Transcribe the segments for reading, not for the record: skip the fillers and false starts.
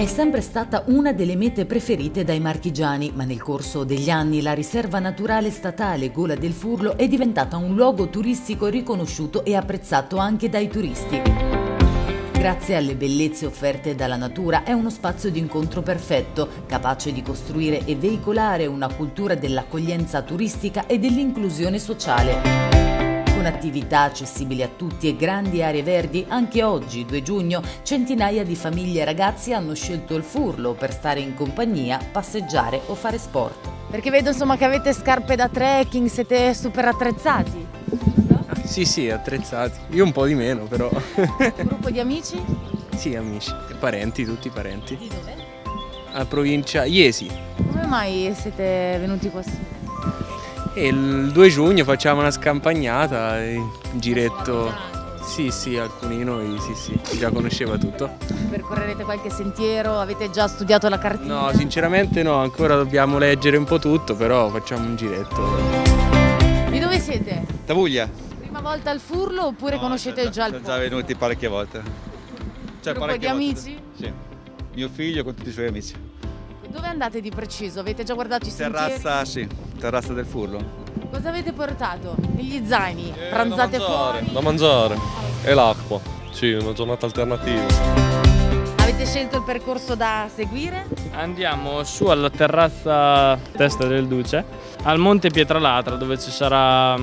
È sempre stata una delle mete preferite dai marchigiani, ma nel corso degli anni la riserva naturale statale Gola del Furlo è diventata un luogo turistico riconosciuto e apprezzato anche dai turisti. Grazie alle bellezze offerte dalla natura è uno spazio di incontro perfetto, capace di costruire e veicolare una cultura dell'accoglienza turistica e dell'inclusione sociale. Con attività accessibili a tutti e grandi aree verdi, anche oggi, 2 giugno, centinaia di famiglie e ragazzi hanno scelto il Furlo per stare in compagnia, passeggiare o fare sport. Perché vedo insomma che avete scarpe da trekking, siete super attrezzati. Sì, attrezzati. Io un po' di meno, però. Un gruppo di amici? Sì, amici, e parenti, tutti parenti. Di dove? A provincia Iesi. Come mai siete venuti qua su? E il 2 giugno facciamo una scampagnata, un giretto. Sì, alcuni di noi, sì, già conosceva tutto. Percorrerete qualche sentiero? Avete già studiato la cartina? No, sinceramente no, ancora dobbiamo leggere un po' tutto, però facciamo un giretto. Di dove siete? Tavuglia. Prima volta al Furlo oppure conoscete già il posto? posto? Siamo già venuti parecchie volte. Gruppo di amici? Sì. Mio figlio con tutti i suoi amici. Dove andate di preciso? Avete già guardato i sentieri? Terrazza, sì, terrazza del Furlo. Cosa avete portato? Negli zaini? Pranzate fuori? Da mangiare e l'acqua, sì, una giornata alternativa. Avete scelto il percorso da seguire? Andiamo su alla terrazza Testa del Duce, al Monte Pietralatra dove ci sarà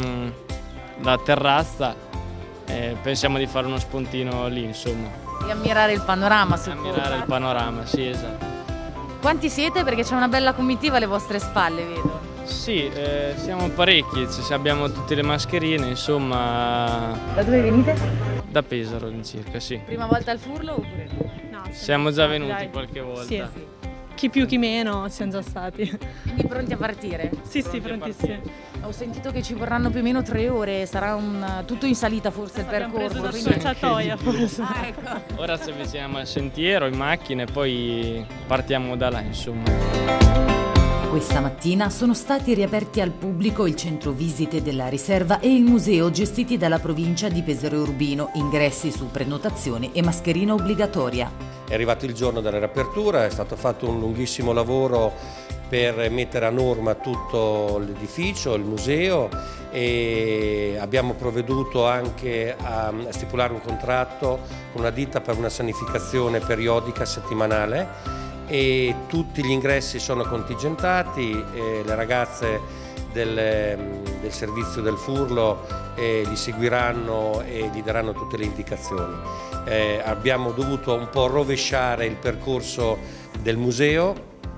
la terrazza e pensiamo di fare uno spuntino lì, insomma. E ammirare il panorama, suppongo. Ammirare il panorama, sì, esatto. Quanti siete? Perché c'è una bella comitiva alle vostre spalle, vedo. Sì, siamo parecchi, abbiamo tutte le mascherine, insomma. Da dove venite? Da Pesaro all'incirca, sì. Prima volta al Furlo oppure no? No, Siamo già venuti dai. qualche volta. Sì. Chi più chi meno siamo già stati. Quindi pronti a partire? Sì, prontissimi. Ho sentito che ci vorranno più o meno 3 ore, sarà tutto in salita forse il Abbiamo percorso. preso quindi- da scorciatoia forse. Ah, ecco. Ora ci avviciniamo al sentiero, in macchina e poi partiamo da là, insomma. Questa mattina sono stati riaperti al pubblico il centro visite della riserva e il museo gestiti dalla provincia di Pesaro e Urbino, ingressi su prenotazione e mascherina obbligatoria. È arrivato il giorno della riapertura, è stato fatto un lunghissimo lavoro per mettere a norma tutto l'edificio, il museo e abbiamo provveduto anche a stipulare un contratto con una ditta per una sanificazione periodica settimanale e tutti gli ingressi sono contingentati, le ragazze del servizio del Furlo li seguiranno e gli daranno tutte le indicazioni. Abbiamo dovuto un po' rovesciare il percorso del museo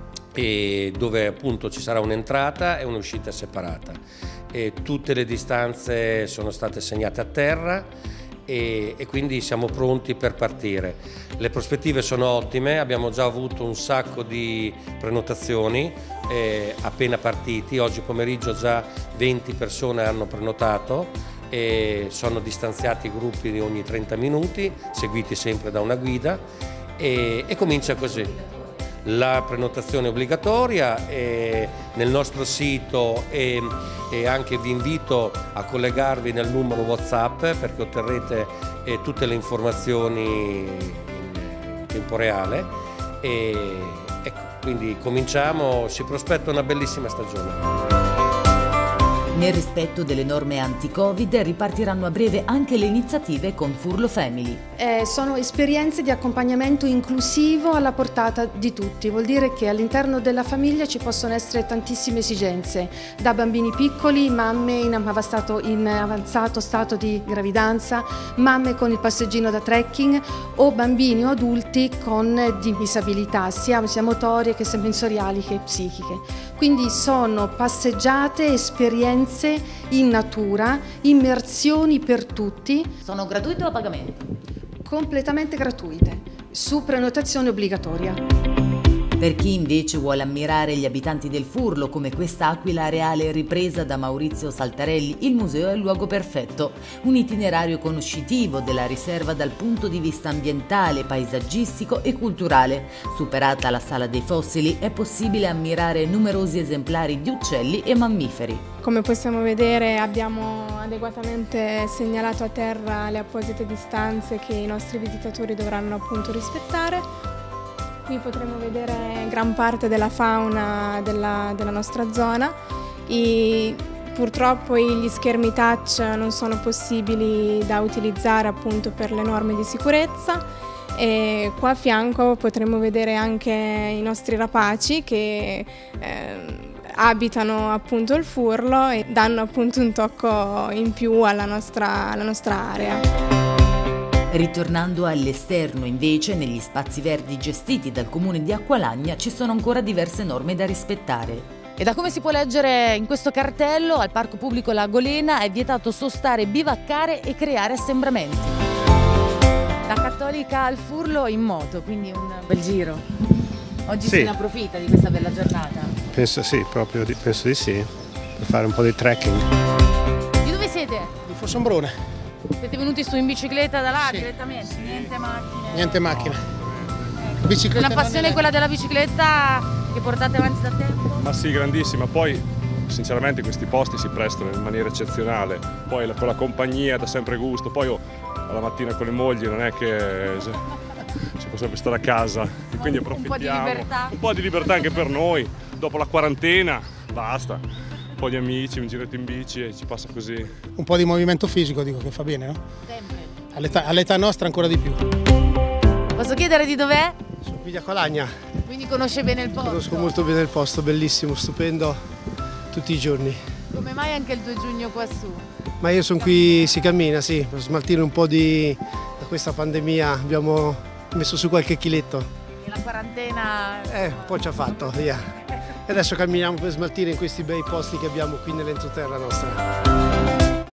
dove appunto ci sarà un'entrata e un'uscita separata. Tutte le distanze sono state segnate a terra e quindi siamo pronti per partire. Le prospettive sono ottime, abbiamo già avuto un sacco di prenotazioni appena partiti, oggi pomeriggio già 20 persone hanno prenotato e sono distanziati gruppi di ogni 30 minuti, seguiti sempre da una guida e comincia così. La prenotazione è obbligatoria nel nostro sito e anche vi invito a collegarvi nel numero WhatsApp perché otterrete tutte le informazioni in tempo reale ecco, quindi cominciamo, si prospetta una bellissima stagione. Nel rispetto delle norme anti-Covid ripartiranno a breve anche le iniziative con Furlo Family. Sono esperienze di accompagnamento inclusivo alla portata di tutti, vuol dire che all'interno della famiglia ci possono essere tantissime esigenze, da bambini piccoli, mamme in avanzato stato di gravidanza, mamme con il passeggino da trekking o bambini o adulti con disabilità sia motorie che sensoriali che psichiche. Quindi sono passeggiate, esperienze in natura, immersioni per tutti. Sono gratuite o a pagamento? Completamente gratuite, su prenotazione obbligatoria. Per chi invece vuole ammirare gli abitanti del Furlo come questa aquila reale ripresa da Maurizio Saltarelli, il museo è il luogo perfetto. Un itinerario conoscitivo della riserva dal punto di vista ambientale, paesaggistico e culturale. Superata la sala dei fossili è possibile ammirare numerosi esemplari di uccelli e mammiferi. Come possiamo vedere abbiamo adeguatamente segnalato a terra le apposite distanze che i nostri visitatori dovranno appunto rispettare. qui potremo vedere gran parte della fauna della nostra zona. Purtroppo gli schermi touch non sono possibili da utilizzare appunto per le norme di sicurezza, e qua a fianco potremo vedere anche i nostri rapaci che abitano appunto il Furlo e danno appunto un tocco in più alla nostra area. Ritornando all'esterno, invece, negli spazi verdi gestiti dal comune di Acqualagna ci sono ancora diverse norme da rispettare. E da come si può leggere in questo cartello, al Parco Pubblico La Golena è vietato sostare, bivaccare e creare assembramenti. Da Cattolica al Furlo in moto, quindi un bel giro. Oggi se ne approfitta di questa bella giornata? Penso sì, penso di sì, per fare un po' di trekking. Di dove siete? Di Fossombrone. Siete venuti su in bicicletta da là Sì. direttamente? Niente macchine? Niente macchina. Ecco. Bicicletta Una passione quella della bicicletta che portate avanti da tempo? Ma sì, grandissima. Poi sinceramente questi posti si prestano in maniera eccezionale. Poi con la compagnia dà sempre gusto. Poi alla mattina con le mogli non è che si può sempre stare a casa. E quindi approfittiamo. Un po' di libertà. Un po' di libertà anche per noi. Dopo la quarantena, basta. Un po' di amici, un giretto in bici e ci passa così. Un po' di movimento fisico, dico che fa bene, no? Sempre. All'età nostra ancora di più. Posso chiedere di dov'è? Sono qui di Acqualagna. Quindi conosce bene il posto. Conosco molto bene il posto, bellissimo, stupendo, tutti i giorni. Come mai anche il 2 giugno qua su? Ma io sono qui, si cammina, sì, per smaltire un po' da questa pandemia, abbiamo messo su qualche chiletto. E la quarantena... Un po' ci ha fatto, via. E adesso camminiamo per smaltire in questi bei posti che abbiamo qui nell'entroterra nostra.